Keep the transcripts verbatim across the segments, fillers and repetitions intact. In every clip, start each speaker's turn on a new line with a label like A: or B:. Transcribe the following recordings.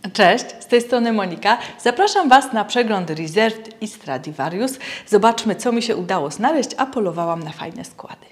A: Cześć, z tej strony Monika. Zapraszam Was na przegląd Reserved i Stradivarius. Zobaczmy, co mi się udało znaleźć, a polowałam na fajne składy.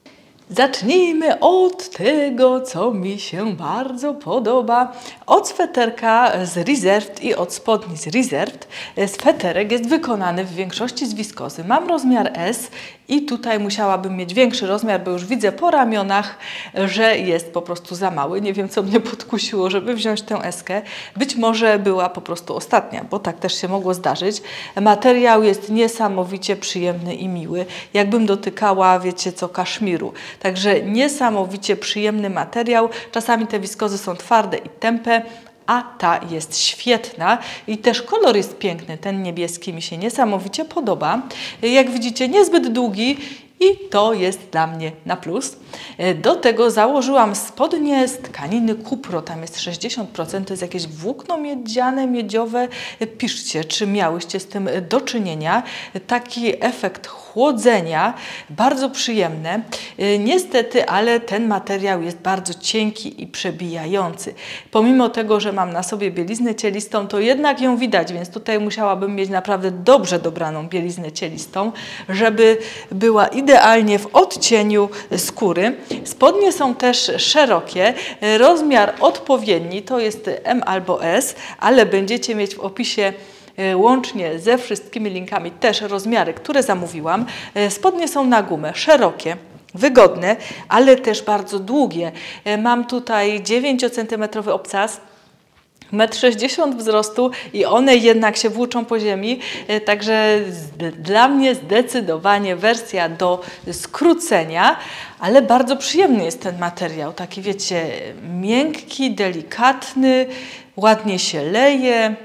A: Zacznijmy od tego, co mi się bardzo podoba. Od sweterka z Reserved i od spodni z Reserved. Sweterek jest wykonany w większości z wiskozy. Mam rozmiar S i tutaj musiałabym mieć większy rozmiar, bo już widzę po ramionach, że jest po prostu za mały. Nie wiem, co mnie podkusiło, żeby wziąć tę eskę. Być może była po prostu ostatnia, bo tak też się mogło zdarzyć. Materiał jest niesamowicie przyjemny i miły. Jakbym dotykała, wiecie co, kaszmiru. Także niesamowicie przyjemny materiał. Czasami te wiskozy są twarde i tępe, a ta jest świetna i też kolor jest piękny. Ten niebieski mi się niesamowicie podoba. Jak widzicie, niezbyt długi i to jest dla mnie na plus. Do tego założyłam spodnie z tkaniny kupro. Tam jest sześćdziesiąt procent, to jest jakieś włókno miedziane, miedziowe. Piszcie, czy miałyście z tym do czynienia. Taki efekt chłodzenia, bardzo przyjemne. Niestety, ale ten materiał jest bardzo cienki i przebijający. Pomimo tego, że mam na sobie bieliznę cielistą, to jednak ją widać, więc tutaj musiałabym mieć naprawdę dobrze dobraną bieliznę cielistą, żeby była idealnie w odcieniu skóry. Spodnie są też szerokie, rozmiar odpowiedni, to jest M albo S, ale będziecie mieć w opisie łącznie ze wszystkimi linkami też rozmiary, które zamówiłam. Spodnie są na gumę, szerokie, wygodne, ale też bardzo długie. Mam tutaj dziewięciocentymetrowy obcas, metr sześćdziesiąt wzrostu i one jednak się włóczą po ziemi, także dla mnie zdecydowanie wersja do skrócenia, ale bardzo przyjemny jest ten materiał, taki wiecie, miękki, delikatny, ładnie się leje.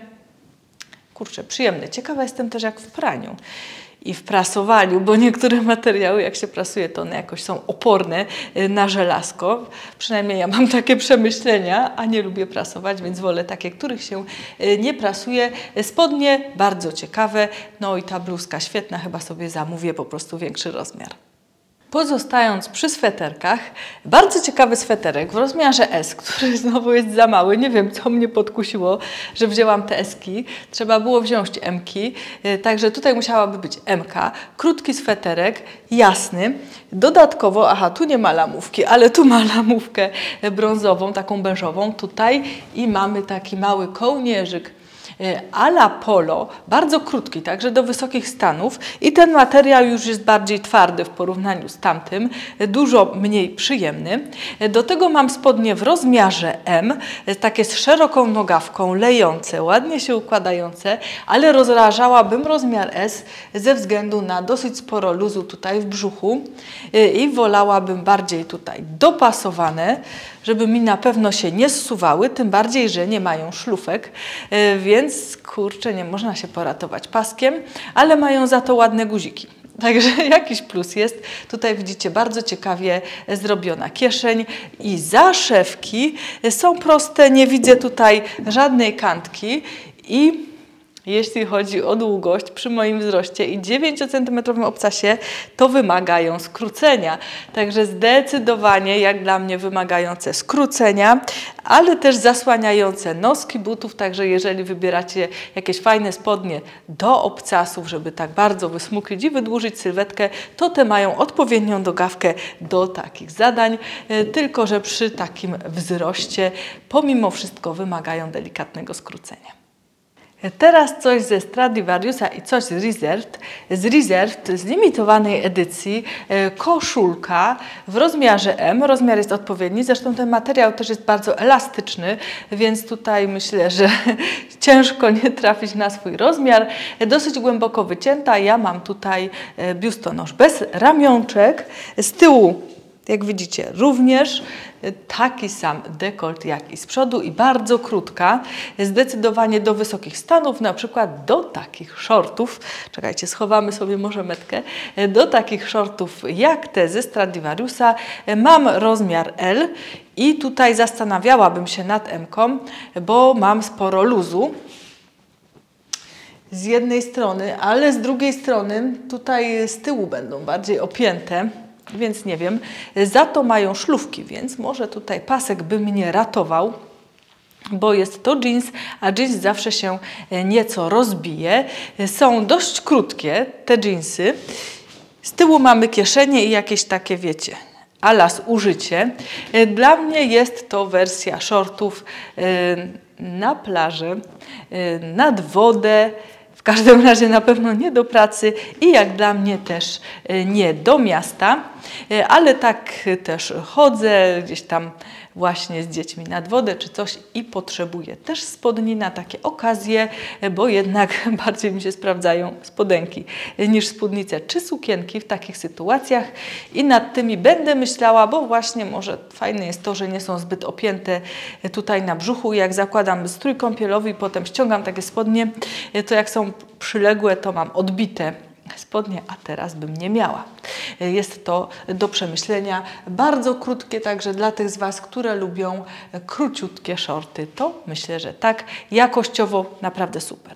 A: Kurczę, przyjemny. Ciekawa jestem też jak w praniu i w prasowaniu, bo niektóre materiały, jak się prasuje, to one jakoś są oporne na żelazko. Przynajmniej ja mam takie przemyślenia, a nie lubię prasować, więc wolę takie, których się nie prasuje. Spodnie bardzo ciekawe, no i ta bluzka świetna, chyba sobie zamówię po prostu większy rozmiar. Pozostając przy sweterkach, bardzo ciekawy sweterek w rozmiarze S, który znowu jest za mały. Nie wiem, co mnie podkusiło, że wzięłam te eski. Trzeba było wziąć emki, także tutaj musiałaby być emka. Krótki sweterek, jasny. Dodatkowo, aha, tu nie ma lamówki, ale tu ma lamówkę brązową, taką beżową tutaj i mamy taki mały kołnierzyk a la polo, bardzo krótki, także do wysokich stanów i ten materiał już jest bardziej twardy w porównaniu z tamtym, dużo mniej przyjemny. Do tego mam spodnie w rozmiarze M, takie z szeroką nogawką, lejące, ładnie się układające, ale rozrażałabym rozmiar S ze względu na dosyć sporo luzu tutaj w brzuchu i wolałabym bardziej tutaj dopasowane, żeby mi na pewno się nie zsuwały, tym bardziej, że nie mają szlufek, więc kurczę, nie można się poratować paskiem, ale mają za to ładne guziki. Także jakiś plus jest. Tutaj widzicie bardzo ciekawie zrobiona kieszeń i zaszewki są proste, nie widzę tutaj żadnej kantki i jeśli chodzi o długość przy moim wzroście i dziewięciocentymetrowym obcasie, to wymagają skrócenia. Także zdecydowanie, jak dla mnie, wymagające skrócenia, ale też zasłaniające noski butów. Także jeżeli wybieracie jakieś fajne spodnie do obcasów, żeby tak bardzo wysmuklić i wydłużyć sylwetkę, to te mają odpowiednią dogawkę do takich zadań. Tylko że przy takim wzroście pomimo wszystko wymagają delikatnego skrócenia. Teraz coś ze Stradivariusa i coś z Reserved. Z Reserved, z limitowanej edycji, koszulka w rozmiarze M. Rozmiar jest odpowiedni, zresztą ten materiał też jest bardzo elastyczny, więc tutaj myślę, że ciężko nie trafić na swój rozmiar. Dosyć głęboko wycięta. Ja mam tutaj biustonosz bez ramionczek. Z tyłu, jak widzicie, również taki sam dekolt jak i z przodu i bardzo krótka, zdecydowanie do wysokich stanów, na przykład do takich shortów, czekajcie, schowamy sobie może metkę, do takich shortów jak te ze Stradivariusa mam rozmiar L i tutaj zastanawiałabym się nad emką, bo mam sporo luzu z jednej strony, ale z drugiej strony tutaj z tyłu będą bardziej opięte. Więc nie wiem, za to mają szlufki, więc może tutaj pasek by mnie ratował. bo jest to jeans, a jeans zawsze się nieco rozbije. Są dość krótkie te jeansy. Z tyłu mamy kieszenie i jakieś takie, wiecie, a la zużycie. Dla mnie jest to wersja shortów na plażę, nad wodę, w każdym razie na pewno nie do pracy i jak dla mnie też nie do miasta, ale tak też chodzę gdzieś tam właśnie z dziećmi nad wodę czy coś i potrzebuję też spodni na takie okazje, bo jednak bardziej mi się sprawdzają spodenki niż spódnice czy sukienki w takich sytuacjach i nad tymi będę myślała, bo właśnie może fajne jest to, że nie są zbyt opięte tutaj na brzuchu. Jak zakładam strój kąpielowy i potem ściągam takie spodnie, to jak są przyległe, to mam odbite spodnie, a teraz bym nie miała. Jest to do przemyślenia. Bardzo krótkie, także dla tych z Was, które lubią króciutkie shorty, to myślę, że tak. Jakościowo naprawdę super.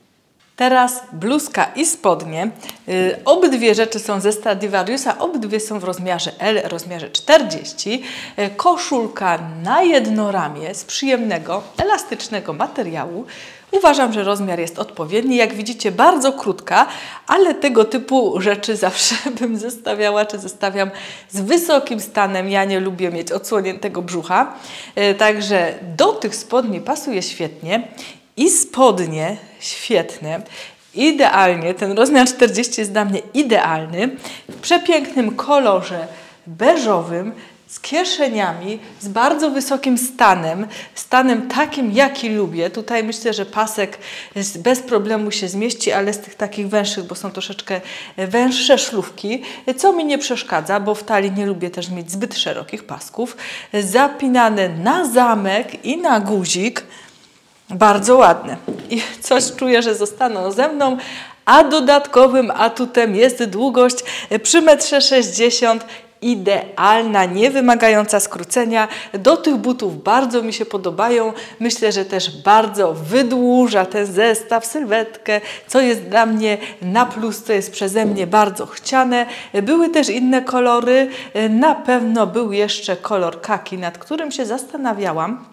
A: Teraz bluzka i spodnie. Yy, obydwie rzeczy są ze Stradivariusa, obydwie są w rozmiarze L, rozmiarze czterdzieści. Yy, koszulka na jedno ramię z przyjemnego, elastycznego materiału. Uważam, że rozmiar jest odpowiedni. Jak widzicie, bardzo krótka, ale tego typu rzeczy zawsze bym zestawiała, czy zestawiam z wysokim stanem. Ja nie lubię mieć odsłoniętego brzucha. Yy, także do tych spodni pasuje świetnie. I spodnie świetne, idealnie, ten rozmiar czterdzieści jest dla mnie idealny, w przepięknym kolorze beżowym, z kieszeniami, z bardzo wysokim stanem, stanem takim, jaki lubię. Tutaj myślę, że pasek bez problemu się zmieści, ale z tych takich węższych, bo są troszeczkę węższe szlufki, co mi nie przeszkadza, bo w talii nie lubię też mieć zbyt szerokich pasków. Zapinane na zamek i na guzik. Bardzo ładne. I coś czuję, że zostaną ze mną, a dodatkowym atutem jest długość przy metrze sześćdziesiąt. Idealna, nie wymagająca skrócenia. Do tych butów bardzo mi się podobają. Myślę, że też bardzo wydłuża ten zestaw, sylwetkę, co jest dla mnie na plus, co jest przeze mnie bardzo chciane. Były też inne kolory. Na pewno był jeszcze kolor kaki, nad którym się zastanawiałam.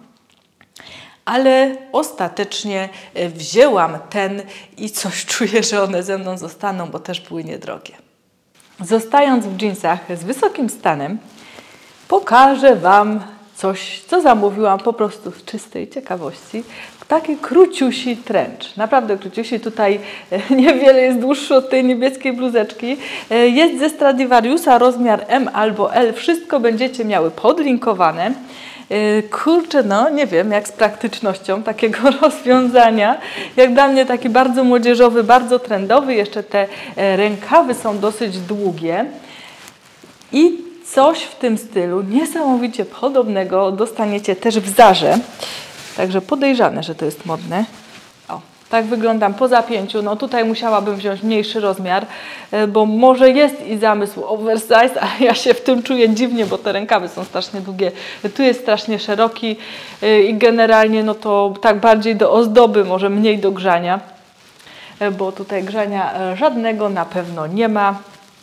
A: Ale ostatecznie wzięłam ten i coś czuję, że one ze mną zostaną, bo też były niedrogie. Zostając w dżinsach z wysokim stanem, pokażę Wam coś, co zamówiłam po prostu z czystej ciekawości. Taki króciusi trench. Naprawdę króciusi. Tutaj niewiele jest dłuższy od tej niebieskiej bluzeczki. Jest ze Stradivariusa rozmiar M albo L. Wszystko będziecie miały podlinkowane. Kurczę, no nie wiem, jak z praktycznością takiego rozwiązania. Jak dla mnie taki bardzo młodzieżowy, bardzo trendowy. Jeszcze te rękawy są dosyć długie. I coś w tym stylu niesamowicie podobnego dostaniecie też w Zarze. Także podejrzane, że to jest modne. O, tak wyglądam po zapięciu. No tutaj musiałabym wziąć mniejszy rozmiar, bo może jest i zamysł oversize, ale ja się w tym czuję dziwnie, bo te rękawy są strasznie długie. Tu jest strasznie szeroki i generalnie no to tak bardziej do ozdoby, może mniej do grzania, bo tutaj grzania żadnego na pewno nie ma.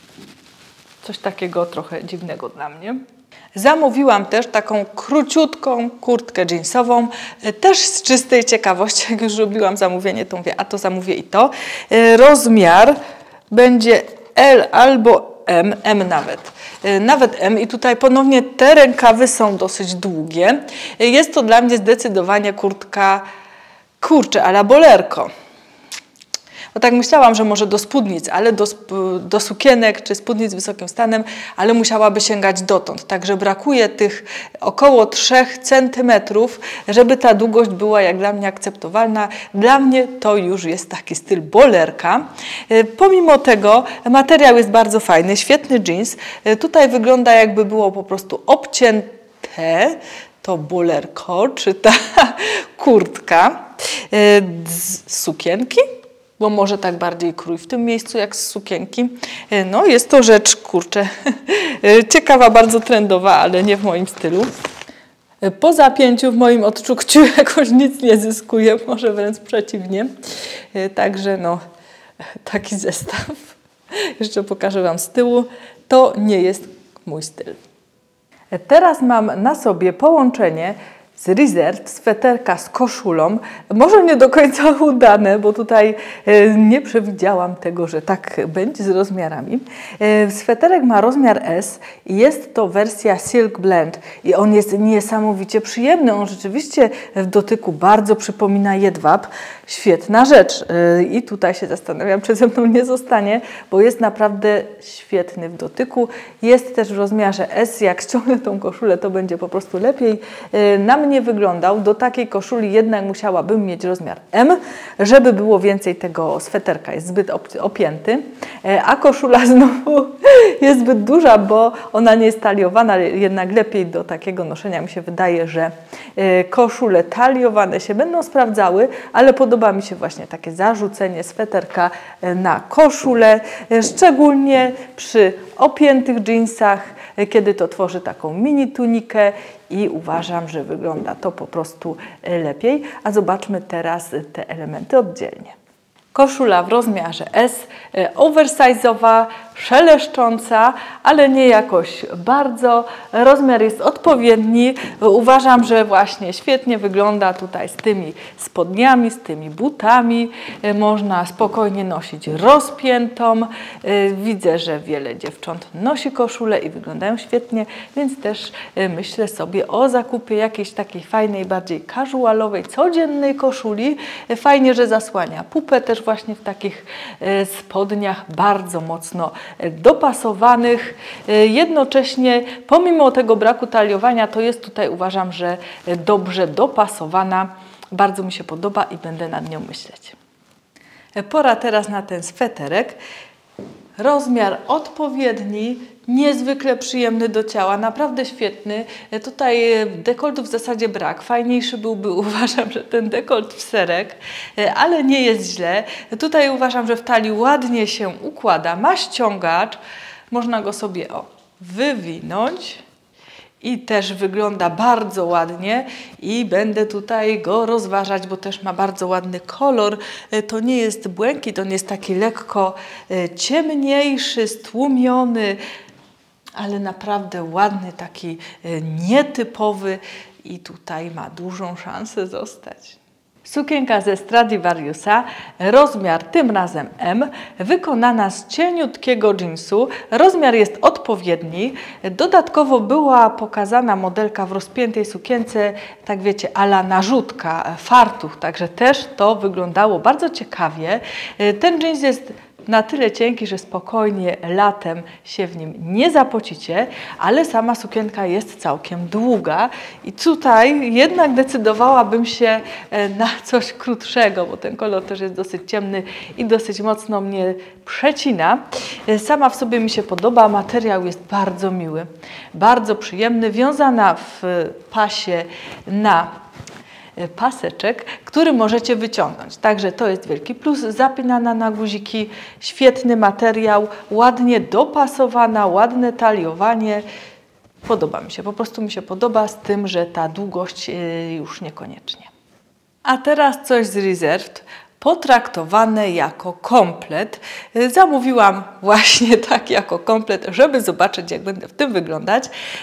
A: Coś takiego trochę dziwnego dla mnie. Zamówiłam też taką króciutką kurtkę jeansową, też z czystej ciekawości. Jak już robiłam zamówienie, to mówię, a to zamówię i to. Rozmiar będzie L albo M, M nawet. Nawet M i tutaj ponownie te rękawy są dosyć długie. Jest to dla mnie zdecydowanie kurtka, kurczę, a la bolerko. Bo tak myślałam, że może do spódnic, ale do, do sukienek czy spódnic z wysokim stanem, ale musiałaby sięgać dotąd. Także brakuje tych około trzech centymetrów, żeby ta długość była jak dla mnie akceptowalna. Dla mnie to już jest taki styl bolerka. Pomimo tego materiał jest bardzo fajny, świetny jeans. Tutaj wygląda jakby było po prostu obcięte to bolerko, czy ta kurtka z sukienki. Bo może tak bardziej krój w tym miejscu jak z sukienki. No jest to rzecz, kurczę, ciekawa, bardzo trendowa, ale nie w moim stylu. Po zapięciu w moim odczuciu jakoś nic nie zyskuje, może wręcz przeciwnie. Także no, taki zestaw. Jeszcze pokażę Wam z tyłu. To nie jest mój styl. Teraz mam na sobie połączenie z Reserved, sweterka z koszulą. Może nie do końca udane, bo tutaj nie przewidziałam tego, że tak będzie z rozmiarami. Sweterek ma rozmiar S i jest to wersja Silk Blend i on jest niesamowicie przyjemny. On rzeczywiście w dotyku bardzo przypomina jedwab. Świetna rzecz i tutaj się zastanawiam, czy ze mną nie zostanie, bo jest naprawdę świetny w dotyku. Jest też w rozmiarze S. Jak ściągnę tą koszulę, to będzie po prostu lepiej na mnie wyglądał. Do takiej koszuli jednak musiałabym mieć rozmiar M, żeby było więcej tego sweterka. Jest zbyt opięty, a koszula znowu jest zbyt duża, bo ona nie jest taliowana. Jednak lepiej do takiego noszenia mi się wydaje, że koszule taliowane się będą sprawdzały, ale podoba mi się właśnie takie zarzucenie sweterka na koszulę, szczególnie przy opiętych dżinsach, kiedy to tworzy taką mini tunikę i uważam, że wygląda to po prostu lepiej. A zobaczmy teraz te elementy oddzielnie. Koszula w rozmiarze S, oversize'owa, szeleszcząca, ale nie jakoś bardzo. Rozmiar jest odpowiedni. Uważam, że właśnie świetnie wygląda tutaj z tymi spodniami, z tymi butami. Można spokojnie nosić rozpiętą. Widzę, że wiele dziewcząt nosi koszulę i wyglądają świetnie, więc też myślę sobie o zakupie jakiejś takiej fajnej, bardziej casualowej, codziennej koszuli. Fajnie, że zasłania pupę też właśnie w takich spodniach bardzo mocno dopasowanych. Jednocześnie pomimo tego braku taliowania to jest tutaj, uważam, że dobrze dopasowana. Bardzo mi się podoba i będę nad nią myśleć. Pora teraz na ten sweterek. Rozmiar odpowiedni, niezwykle przyjemny do ciała, naprawdę świetny. Tutaj dekoltu w zasadzie brak. Fajniejszy byłby, uważam, że ten dekolt w serek, ale nie jest źle. Tutaj uważam, że w talii ładnie się układa. Ma ściągacz, można go sobie o, wywinąć. I też wygląda bardzo ładnie i będę tutaj go rozważać, bo też ma bardzo ładny kolor. To nie jest błękit, on jest taki lekko ciemniejszy, stłumiony, ale naprawdę ładny, taki nietypowy i tutaj ma dużą szansę zostać. Sukienka ze Stradivariusa, rozmiar tym razem M, wykonana z cieniutkiego jeansu. Rozmiar jest odpowiedni. Dodatkowo była pokazana modelka w rozpiętej sukience, tak wiecie, a la narzutka, fartuch, także też to wyglądało bardzo ciekawie. Ten jeans jest na tyle cienki, że spokojnie latem się w nim nie zapocicie, ale sama sukienka jest całkiem długa i tutaj jednak decydowałabym się na coś krótszego, bo ten kolor też jest dosyć ciemny i dosyć mocno mnie przecina. Sama w sobie mi się podoba, materiał jest bardzo miły, bardzo przyjemny, wiązana w pasie na paseczek, który możecie wyciągnąć. Także to jest wielki plus. Zapinana na guziki, świetny materiał, ładnie dopasowana, ładne taliowanie. Podoba mi się, po prostu mi się podoba, z tym, że ta długość już niekoniecznie. A teraz coś z Reserved, potraktowane jako komplet. Zamówiłam właśnie tak jako komplet, żeby zobaczyć, jak będę w tym wyglądać.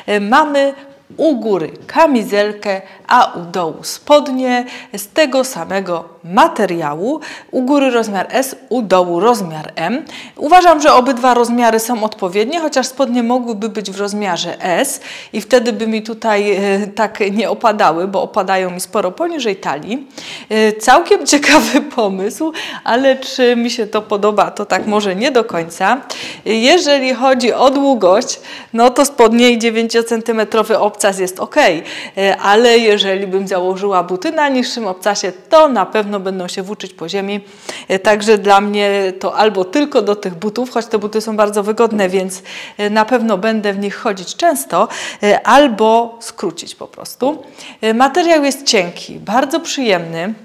A: Mamy u góry kamizelkę, a u dołu spodnie z tego samego materiału. U góry rozmiar S, u dołu rozmiar M. Uważam, że obydwa rozmiary są odpowiednie, chociaż spodnie mogłyby być w rozmiarze S i wtedy by mi tutaj e, tak nie opadały, bo opadają mi sporo poniżej talii. E, całkiem ciekawy pomysł, ale czy mi się to podoba, to tak może nie do końca. E, jeżeli chodzi o długość, no to spodnie i dziewięciocentymetrowy obcas jest ok, e, ale jeżeli bym założyła buty na niższym obcasie, to na pewno będą się włóczyć po ziemi. Także dla mnie to albo tylko do tych butów, choć te buty są bardzo wygodne, więc na pewno będę w nich chodzić często, albo skrócić po prostu. Materiał jest cienki, bardzo przyjemny.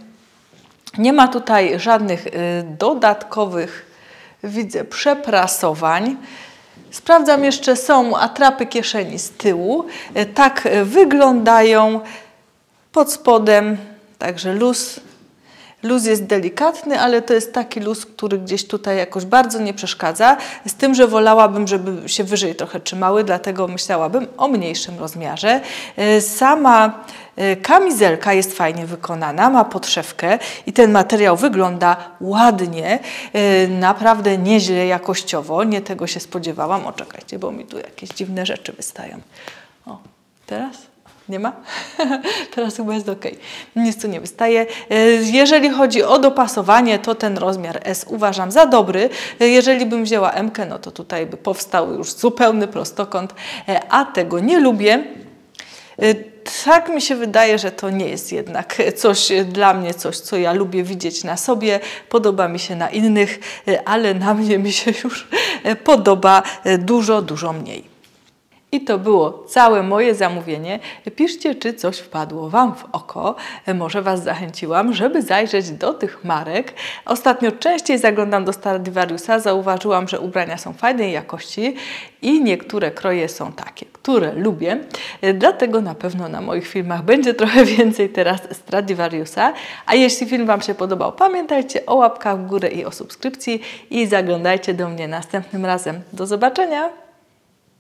A: Nie ma tutaj żadnych dodatkowych, widzę, przeprasowań. Sprawdzam jeszcze, są atrapy kieszeni z tyłu. Tak wyglądają pod spodem, także luz. Luz jest delikatny, ale to jest taki luz, który gdzieś tutaj jakoś bardzo nie przeszkadza. Z tym, że wolałabym, żeby się wyżej trochę trzymały, dlatego myślałabym o mniejszym rozmiarze. Sama kamizelka jest fajnie wykonana, ma podszewkę i ten materiał wygląda ładnie, naprawdę nieźle jakościowo. Nie tego się spodziewałam. O, czekajcie, bo mi tu jakieś dziwne rzeczy wystają. O, teraz? Nie ma? Teraz chyba jest ok. Nic tu nie wystaje. Jeżeli chodzi o dopasowanie, to ten rozmiar S uważam za dobry. Jeżeli bym wzięła M-kę, no to tutaj by powstał już zupełny prostokąt, a tego nie lubię. Tak mi się wydaje, że to nie jest jednak coś dla mnie, coś, co ja lubię widzieć na sobie. Podoba mi się na innych, ale na mnie mi się już podoba dużo, dużo mniej. I to było całe moje zamówienie. Piszcie, czy coś wpadło Wam w oko. Może Was zachęciłam, żeby zajrzeć do tych marek. Ostatnio częściej zaglądam do Stradivariusa. Zauważyłam, że ubrania są fajnej jakości i niektóre kroje są takie, które lubię. Dlatego na pewno na moich filmach będzie trochę więcej teraz Stradivariusa. A jeśli film Wam się podobał, pamiętajcie o łapkach w górę i o subskrypcji i zaglądajcie do mnie następnym razem. Do zobaczenia!